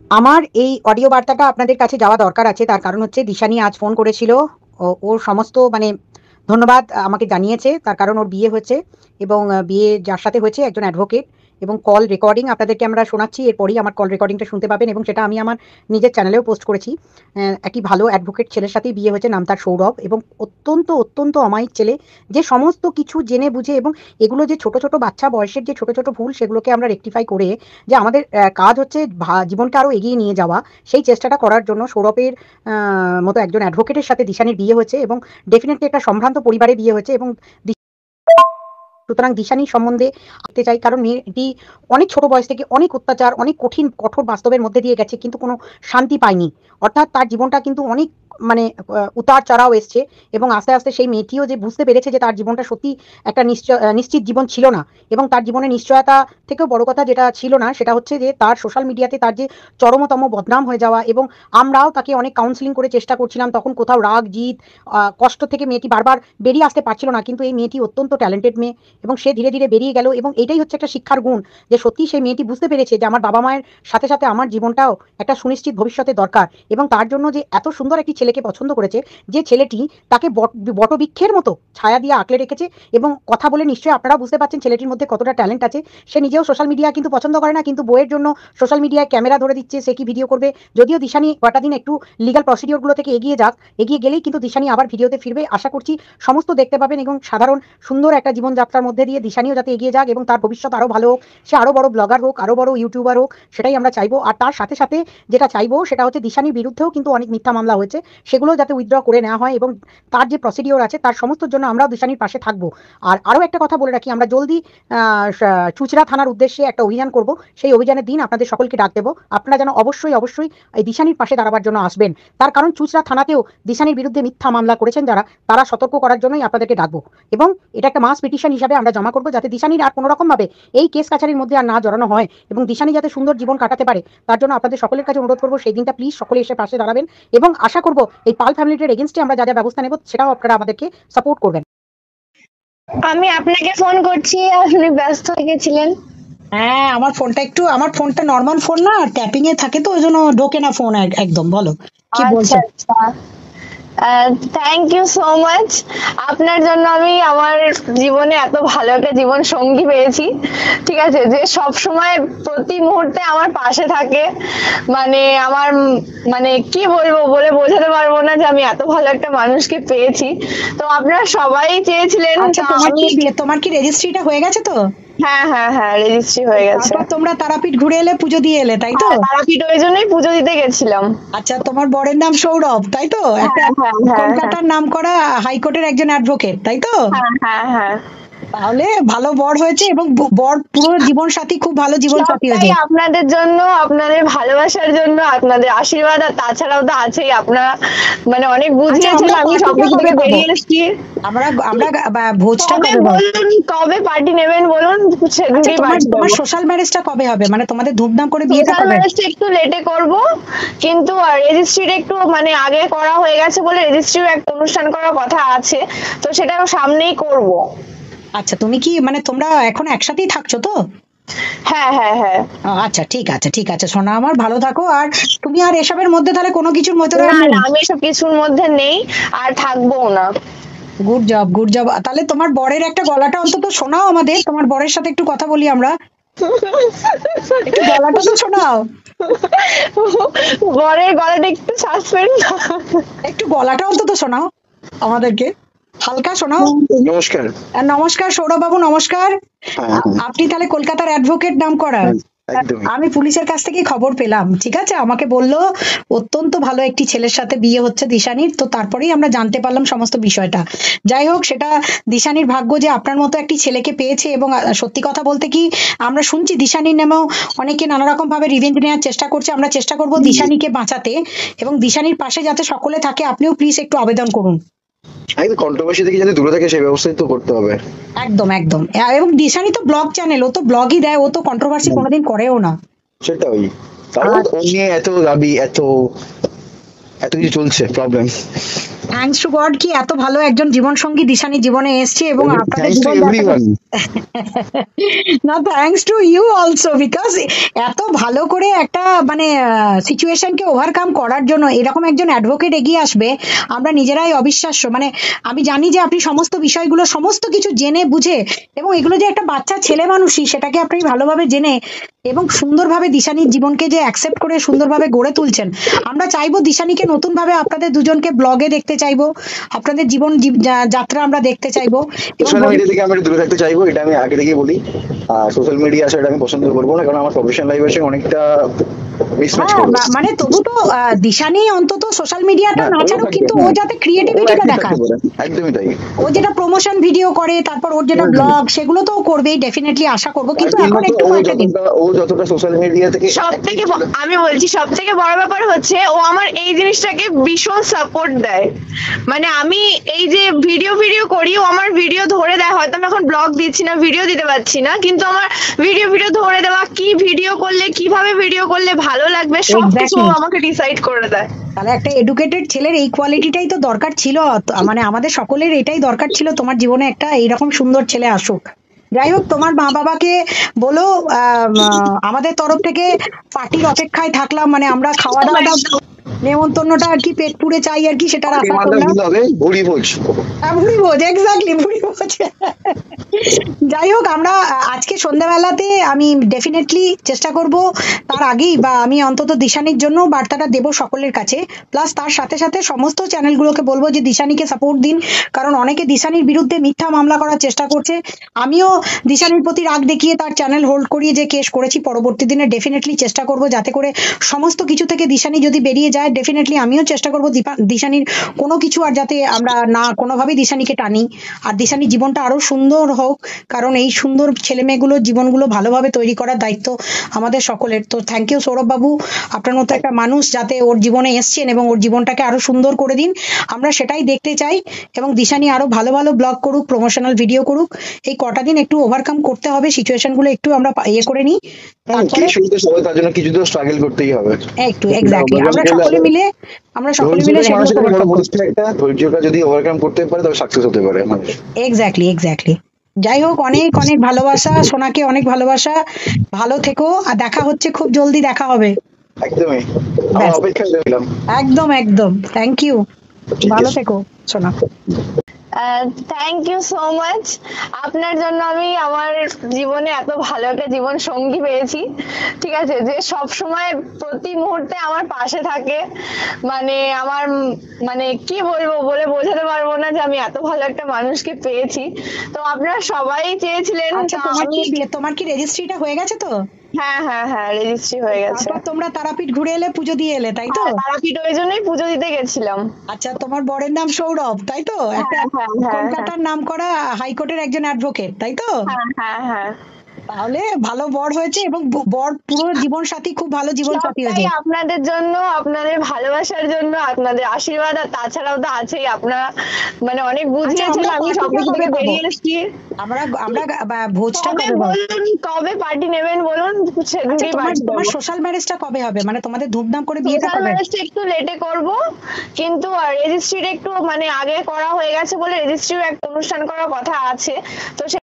আমার এই অডিও বার্তাটা আপনাদের কাছে যাওয়া দরকার আছে, তার কারণ হচ্ছে দিশানি আজ ফোন করেছিল। ওর সমস্ত মানে ধন্যবাদ আমাকে জানিয়েছে, তার কারণ ওর বিয়ে হয়েছে এবং বিয়ে যার সাথে হয়েছে একজন অ্যাডভোকেট, এবং কল রেকর্ডিং আপনাদেরকে আমরা শোনাচ্ছি, এরপরই আমার কল রেকর্ডিংটা শুনতে পাবেন এবং সেটা আমি আমার নিজের চ্যানেলেও পোস্ট করেছি। একটি ভালো অ্যাডভোকেট ছেলের সাথেই বিয়ে হয়েছে, নাম তার সৌরভ, এবং অত্যন্ত অত্যন্ত অমায়িক ছেলে, যে সমস্ত কিছু জেনে বুঝে এবং এগুলো যে ছোট ছোট বাচ্চা বয়সের যে ছোট ছোট ভুল সেগুলোকে আমরা রেকটিফাই করে, যে আমাদের কাজ হচ্ছে জীবনকে আরো এগিয়ে নিয়ে যাওয়া, সেই চেষ্টাটা করার জন্য সৌরভের মতো একজন অ্যাডভোকেটের সাথে দিশানির বিয়ে হয়েছে এবং ডেফিনেটলি একটা সম্ভ্রান্ত পরিবারে বিয়ে হয়েছে। এবং সুতরাং দিশানি সম্বন্ধে আঁকতে চাই, কারণ মেয়েটি অনেক ছোট বয়স থেকে অনেক অত্যাচার, অনেক কঠিন কঠোর বাস্তবের মধ্যে দিয়ে গেছে, কিন্তু কোনো শান্তি পায়নি। অর্থাৎ তার জীবনটা কিন্তু অনেক মানে উতার চড়াও এসছে, এবং আস্তে আস্তে সেই মেয়েটিও যে বুঝতে পেরেছে যে তার জীবনটা সত্যি একটা নিশ্চিত জীবন ছিল না। এবং তার জীবনের নিশ্চয়তা থেকেও বড় কথা যেটা ছিল না, সেটা হচ্ছে যে তার সোশ্যাল মিডিয়াতে তার যে চরমতম বদনাম হয়ে যাওয়া। এবং আমরাও তাকে অনেক কাউন্সিলিং করে চেষ্টা করছিলাম, তখন কোথাও রাগ জিত কষ্ট থেকে মেয়েটি বারবার বেরিয়ে আসতে পারছিল না, কিন্তু এই মেয়েটি অত্যন্ত ট্যালেন্টেড মেয়ে এবং সে ধীরে ধীরে বেরিয়ে গেল। এবং এটাই হচ্ছে একটা শিক্ষার গুণ, যে সত্যি সেই মেয়েটি বুঝতে পেরেছে যে আমার বাবা মায়ের সাথে সাথে আমার জীবনটাও একটা সুনিশ্চিত ভবিষ্যতে দরকার, এবং তার জন্য যে এত সুন্দর একটি ছেলেকে পছন্দ করেছে, যে ছেলেটি তাকে বটবৃক্ষের মতো ছায়া দিয়ে আঁকলে রেখেছে। এবং কথা বলে নিশ্চয়ই আপনারা বুঝতে পারছেন ছেলেটির মধ্যে কতটা ট্যালেন্ট আছে। সে নিজেও সোশ্যাল মিডিয়া কিন্তু পছন্দ করে না, কিন্তু বইয়ের জন্য সোশ্যাল মিডিয়ায় ক্যামেরা ধরে দিচ্ছে, সে কি ভিডিও করবে। যদিও দিশানি কটা দিন একটু লিগাল প্রসিডিওরগুলো থেকে এগিয়ে যাক, এগিয়ে গেলেই কিন্তু দিশানি আবার ভিডিওতে ফিরবে, আশা করছি সমস্ত দেখতে পাবেন। এবং সাধারণ সুন্দর একটা জীবনযাত্রার মধ্যে দিয়ে দিশানিও যাতে এগিয়ে যাক এবং তার ভবিষ্যৎ আরো ভালো হোক, সে আরো বড় ব্লগার হোক, আরো বড় ইউটিউবার হোক, সেটাই আমরা চাইবো। আর তার সাথে সাথে যেটা চাইবো সেটা হচ্ছে দিশানির বিরুদ্ধেও কিন্তু অনেক মিথ্যা মামলা হয়েছে, সেগুলো যাতে উইথড্র করে নেওয়া হয়, এবং তার যে প্রসিডিওর আছে তার সমস্ত জন্য আমরাও দিশানির পাশে থাকবো। আর আরো একটা কথা বলে রাখি, আমরা জলদি চুচড়া থানার উদ্দেশ্যে একটা অভিযান করব, সেই অভিযানের দিন আপনাদের সকলকে ডাক দেবো, আপনারা যেন অবশ্যই অবশ্যই এই দিশানির পাশে দাঁড়াবার জন্য আসবেন। তার কারণ চুচড়া থানাতেও দিশানির বিরুদ্ধে মিথ্যা মামলা করেছেন যারা, তারা সতর্ক করার জন্যই আপনাদেরকে ডাকবো। এবং এটা একটা মাস পিটিশন হিসাবে আমরা জমা করবো, যাতে দিশানির আর কোনো রকম ভাবে এই কেস কাছারির মধ্যে আর না জড়ানো হয়, এবং দিশানি যাতে সুন্দর জীবন কাটাতে পারে, তার জন্য আপনাদের সকলের কাছে অনুরোধ করবো সেই দিনটা প্লিজ সকলে এসে পাশে দাঁড়াবেন। এবং আশা করবো এই পাল ফ্যামিলির এগেনস্টে আমরা যা যা ব্যবস্থা নেব সেটাও আপনারা আমাদেরকে সাপোর্ট করবেন। আমি আপনাকে ফোন করছি, আপনি ব্যস্ত হয়ে গেছিলেন। হ্যাঁ, আমার ফোনটা নর্মাল ফোন না, ট্যাপিং এ থাকে, তো ওই জন্য ঢোকে না ফোন একদম। বলো কি আচ্ছা বলছো। আচ্ছা, থ্যাংক ইউ সো মাচ। আপনার জন্য আমি আমার জীবনে এত ভালো একটা জীবন সঙ্গী পেয়েছি, ঠিক আছে, যে সব সময় প্রতি মুহূর্তে আমার পাশে থাকে। মানে আমার মানে কি বলবো, বলে বোঝাতে পারবো না যে আমি এত ভালো একটা মানুষকে পেয়েছি। তো আপনারা সবাই চেয়েছিলেন, আচ্ছা, তো আমি তোমার কি রেজিস্ট্রিটা হয়ে গেছে তো? হ্যাঁ হ্যাঁ হ্যাঁ, রেজিস্ট্রি হয়ে গেছে। তারপর তোমরা তারাপীঠ ঘুরে এলে, পুজো দিয়ে এলে, তাই তো? হ্যাঁ, তারাপীঠ ওই জন্যই পুজো দিতে গেছিলাম। আচ্ছা, তোমার বরের নাম সৌরভ, তাই তো? হ্যাঁ একটা হ্যাঁ হ্যাঁ হ্যাঁ কলকাতার নামকরা হাইকোর্টের একজন অ্যাডভোকেট, তাই তো? হ্যাঁ হ্যাঁ হ্যাঁ। তাহলে ভালো বর হয়েছে, এবং বর পুরো জীবন সাথী, খুব ভালো জীবন সাথী সবটাই হয়েছে। আপনাদের জন্য, আপনাদের ভালোবাসার জন্য, আপনাদের আশীর্বাদ, আর তাছাড়াও তো আছেই, আপনারা মানে অনেক আচ্ছা, বুঝিয়েছেন, আমরা আমি পার্টিটা সবকিছু কবে থেকে পাবো? বেরিয়ে এসেছি। আমরা আমরা ভোজটা কবে কবে পাবো? বলুন, কবে পার্টি নেবেন বলুন, আচ্ছা, সেদিনই তোমার পার্টি তোমার দেবো। সোশ্যাল ম্যারেজটা কবে হবে, মানে তোমাদের ধুমধাম করে বিয়েটা সোশ্যাল কবে? ম্যারেজটা একটু লেটে করব, কিন্তু রেজিস্ট্রিটা একটু মানে আগে করা হয়ে গেছে বলে রেজিস্ট্রিও একটা অনুষ্ঠান করার কথা আছে, তো সেটাও সামনেই করব। আচ্ছা, তুমি কি মানে তোমরা এখন একসাথেই থাকছো তো? হ্যাঁ হ্যাঁ হ্যাঁ। আচ্ছা, ঠিক আছে, ঠিক আছে, সোনা আমার, ভালো থাকো। আর তুমি আর এসবের মধ্যে তাহলে কোনো কিছুর মধ্যে না নেই? না, আমি এসব কিছুর মধ্যে নেই, আর থাকবো না। Good job, good job. তাহলে তোমার বরের একটা গলাটা অন্তত শোনাও আমাদের, তোমার বরের সাথে একটু কথা বলি আমরা, একটু গলাটা তো শোনাও। বরের গলাটা একটু সাসপেন্ড। একটু গলাটা অন্তত শোনাও আমাদেরকে, হালকা শোনাও। নমস্কার। নমস্কার সৌরভ বাবু, নমস্কার। হ্যাঁ, আপনি তাহলে কলকাতার অ্যাডভোকেট নাম করা? একদমই। আমি পুলিশের কাছ থেকে খবর পেলাম, ঠিক আছে, আমাকে বললো অত্যন্ত ভালো একটি ছেলের সাথে বিয়ে হচ্ছে দিশানির, তো তারপরেই আমরা জানতে পারলাম সমস্ত বিষয়টা। যাই হোক, সেটা দিশানির ভাগ্য যে আপনার মতো একটি ছেলেকে পেয়েছে। এবং সত্যি কথা বলতে কি, আমরা শুনছি দিশানির নামেও অনেকে নানা রকম ভাবে রিভেঞ্জ নেওয়ার চেষ্টা করছে, আমরা চেষ্টা করব দিশানিকে বাঁচাতে, এবং দিশানির পাশে যাতে সকলে থাকে। আপনিও প্লিজ একটু আবেদন করুন। একদম কন্ট্রোভার্সি থেকে যাতে দূরে থাকে সেই ব্যবস্থাই তো করতে হবে। একদম একদম। এবং দিশানি তো ব্লগ চ্যানেল, ও তো ব্লগই দেয়, ও তো কন্ট্রোভার্সি কোনোদিন করেও না। সেটাই, তারপর ও নিয়ে এত দাবি, এত এত কিছু চলছে প্রবলেম। থ্যাঙ্কস টু গড কি এত ভালো একজন জীবন সঙ্গী দিশানি জীবনে এসছে এবং আপনাদের থ্যাঙ্কস টু জীবন এভরিওয়ান। না thanks to you also because এত ভালো করে একটা মানে সিচুয়েশনকে ওভারকাম করার জন্য এরকম একজন অ্যাডভোকেট এগিয়ে আসবে, আমরা নিজেরাই অবিশ্বাস্য। মানে আমি জানি যে আপনি সমস্ত বিষয়গুলো সমস্ত কিছু জেনে বুঝে এবং এগুলো যে একটা বাচ্চা ছেলে মানুষই সেটাকে আপনি ভালোভাবে জেনে এবং সুন্দরভাবে দিশানির জীবনকে যে অ্যাকসেপ্ট করে সুন্দরভাবে গড়ে তুলছেন। আমরা চাইবো দিশানিকে নতুন ভাবে আপনাদের দুজনকে ব্লগে দেখতে চাইবো, আপনাদের জীবন যাত্রা আমরা দেখতে চাইবো এবং সোশ্যাল মিডিয়া থেকে আমি একটু দূরে থাকতে চাইবো, এটা আমি আগে থেকেই বলি। সোশ্যাল মিডিয়া আসলে আমি পছন্দ করবো না, কারণ আমার প্রফেশনাল লাইফের সঙ্গে অনেকটা মিসম্যাচ হ্যাঁ, করবে। মানে তবু তো দিশানি অন্তত সোশ্যাল মিডিয়াটা হ্যাঁ, না ওও ছাড়ুক, থাকবে, কিন্তু ও হ্যাঁ। যাতে ও ক্রিয়েটিভিটিটা অ্যাক্টিভ দেখায়। থাকতে পারে, একদমই তাই। ও যেটা প্রমোশন ভিডিও করে তারপর ওর যেটা ব্লগ সেগুলো তো ও করবেই, ডেফিনেটলি আশা করবো, তার কিন্তু জন্য এখন তো একটু কয়েকটা দিন। ও যতটা সোশ্যাল মিডিয়া থেকে সব থেকে আমি বলছি সব থেকে বড় ব্যাপার হচ্ছে ও আমার এই জিনিসটাকে ভীষণ সাপোর্ট দেয়। মানে আমি এই যে ভিডিও ভিডিও করি, ও আমার ভিডিও ধরে দেয়। হয়তো আমি এখন ব্লগ দিচ্ছি না, ভিডিও দিতে পারছি না, কিন্তু আমার ভিডিও ভিডিও ধরে দেওয়া, কি ভিডিও করলে কিভাবে ভিডিও করলে ভালো লাগবে সবকিছু ও Exactly. আমাকে ডিসাইড করে দেয়। তাহলে একটা এডুকেটেড ছেলের এই কোয়ালিটিটাই তো দরকার ছিল, মানে আমাদের সকলের এটাই দরকার ছিল, তোমার জীবনে একটা এইরকম সুন্দর ছেলে আসুক। যাই হোক, তোমার মা বাবাকে বলো আমাদের তরফ থেকে পার্টির অপেক্ষায় থাকলাম, মানে আমরা খাওয়া দাওয়াটা নেমন্তন্নটা আর কি পেট পুড়ে চাই আর কি, সেটার আশা করলাম। কি হবে, ভুড়ি ভোজ। ভুড়ি ভোজ, এক্স্যাক্টলি ভুড়ি ভোজ। যাই হোক, আমরা আজকে সন্ধ্যাবেলাতে আমি ডেফিনেটলি চেষ্টা করব তার আগেই, বা আমি অন্তত দিশানির জন্য বার্তাটা দেব সকলের কাছে। প্লাস তার সাথে সাথে সমস্ত চ্যানেলগুলোকে বলবো যে দিশানিকে সাপোর্ট দিন, কারণ অনেকে দিশানির বিরুদ্ধে মিথ্যা মামলা করার চেষ্টা করছে। আমিও দিশানির প্রতি রাগ দেখিয়ে তার চ্যানেল হোল্ড করিয়ে যে কেস করেছি, পরবর্তী দিনে ডেফিনেটলি চেষ্টা করব যাতে করে সমস্ত কিছু থেকে দিশানি যদি বেরিয়ে যায়, ডেফিনেটলি আমিও চেষ্টা করব দিশানির কোনো কিছু আর যাতে আমরা না কোনোভাবেই দিশানিকে টানি, আর দিশানির জীবনটা আরো সুন্দর হোক, কারণ এই সুন্দর ছেলে মেয়েগুলোর জীবনগুলো ভালোভাবে তৈরি করার দায়িত্ব আমাদের সকলের। তো থ্যাংক ইউ সৌরভ বাবু, আপনার মতো একটা মানুষ যাতে ওর জীবনে এসছেন এবং ওর জীবনটাকে আরো সুন্দর করে দিন, আমরা সেটাই দেখতে চাই। এবং দিশানি আরো ভালো ভালো ব্লগ করুক, প্রমোশনাল ভিডিও করুক। এই কটা দিন একটু ওভারকাম করতে হবে, সিচুয়েশন গুলো একটু আমরা ইয়ে করে নিই, তারপরে শুরুতে সবাই তার জন্য কিছু তো স্ট্রাগল করতেই হবে। একটু এক্স্যাক্টলি আমরা সকলে মিলে সেগুলো মানুষের বড় overcome করব। বস্তু একটা, ধৈর্যটা যদি ওভারকাম করতে পারে তবে সাকসেস হতে পারে মানুষ। এক্স্যাক্টলি। যাই হোক, অনেক অনেক ভালোবাসা সোনাকে, অনেক ভালোবাসা, ভালো থেকো, আর দেখা হচ্ছে খুব জলদি, দেখা হবে। একদমই, আমরা ব্যাস, অপেক্ষায় রইলাম। একদম একদম, থ্যাংক ইউ, ঠিক ভালো আছে। থেকো সোনা। Thank you so much. আপনার জন্য আমি আমার জীবনে এত ভালো একটা জীবন সঙ্গী পেয়েছি, ঠিক আছে, যে সব সময় প্রতি মুহূর্তে আমার পাশে থাকে। মানে আমার মানে কি বলবো, বলে বোঝাতে পারবো না যে আমি এত ভালো একটা মানুষকে পেয়েছি। তো আপনারা সবাই চেয়েছিলেন, আচ্ছা, তো আমি তোমার কি রেজিস্ট্রিটা হয়ে গেছে তো? হ্যাঁ হ্যাঁ হ্যাঁ, রেজিস্ট্রি হয়ে গেছে। তারপর তোমরা তারাপীঠ ঘুরে এলে, পুজো দিয়ে এলে, তাই তো? হ্যাঁ, তারাপীঠ ওই জন্যই পুজো দিতে গেছিলাম। আচ্ছা, তোমার বরের নাম সৌরভ, তাই তো? একটা হ্যাঁ হ্যাঁ হ্যাঁ কলকাতার নাম করা হাইকোর্টের একজন অ্যাডভোকেট, তাই তো? হ্যাঁ হ্যাঁ হ্যাঁ। তাহলে ভালো বর হয়েছে এবং বর পুরো জীবন সাথী, খুব ভালো জীবন সাথী হয়েছে। সবটাই আপনাদের জন্য, আপনাদের ভালোবাসার জন্য, আপনাদের আশীর্বাদ, আর তাছাড়াও তো আছেই আপনারা মানে অনেক বুঝিয়েছেন। আমরা আমি party সবকিছু টা থেকে কবে পাবো? বেরিয়ে এসেছি। আমরা আমরা ভোজটা কবে কবে পাবো? বলুন, কবে পার্টি নেবেন বলুন, আচ্ছা, সেদিনই তোমার পার্টি তোমার দেবো। সোশ্যাল ম্যারেজটা কবে হবে, মানে তোমাদের ধুমধাম করে বিয়েটা সোশ্যাল কবে? ম্যারেজটা একটু লেটে করব, কিন্তু রেজিস্ট্রিটা একটু মানে আগে করা হয়ে গেছে বলে রেজিস্ট্রিও একটা অনুষ্ঠান করার কথা আছে। তো